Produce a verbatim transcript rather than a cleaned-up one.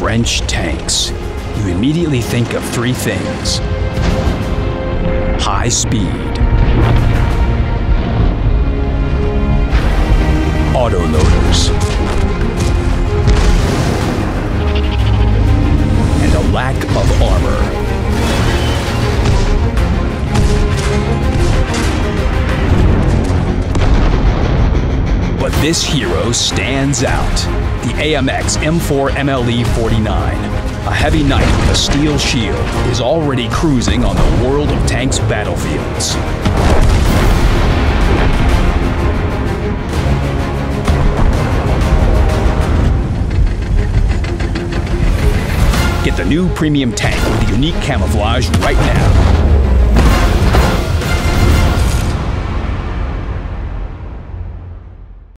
French tanks, you immediately think of three things: high speed, autoloaders, and a lack of armor. But this hero stands out. The A M X M four M L E forty-nine, a heavy knight with a steel shield, is already cruising on the World of Tanks battlefields. Get the new premium tank with the unique camouflage right now.